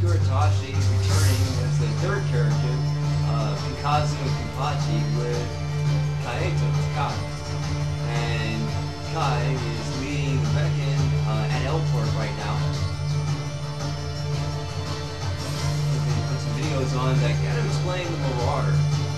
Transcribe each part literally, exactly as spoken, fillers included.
Itachi returning as the third character, uh, Pikazu and Kenpachi with Kaito, Kai. And Kai is leading Becken uh, at L-Port right now. We're going to put some videos on that kind of explain the Marauder.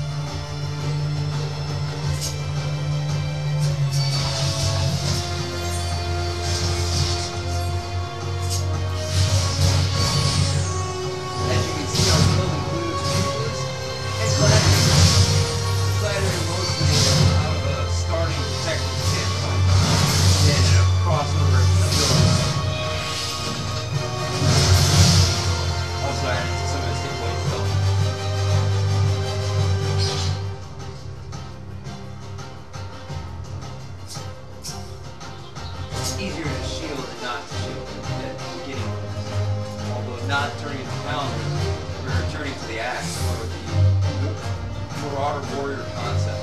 Easier to shield than not to shield at the beginning. Although not turning the calendar, we're turning to the axe or the Marauder Warrior concept.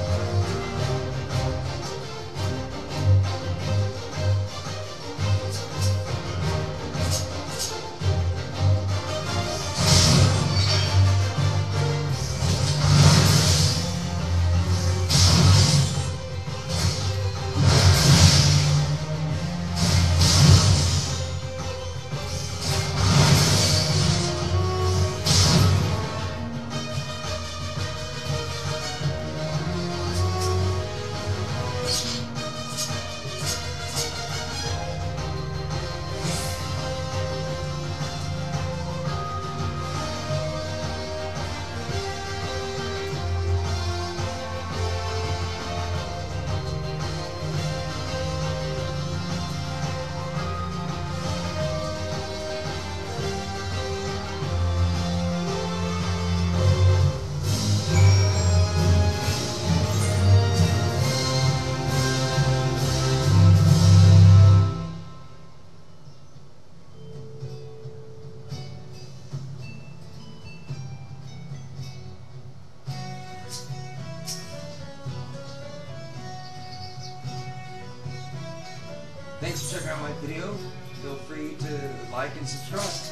Thanks for checking out my video. Feel free to like and subscribe.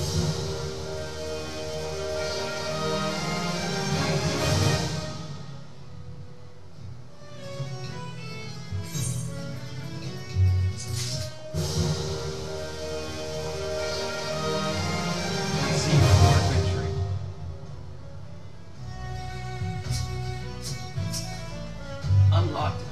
See you for victory. Unlocked.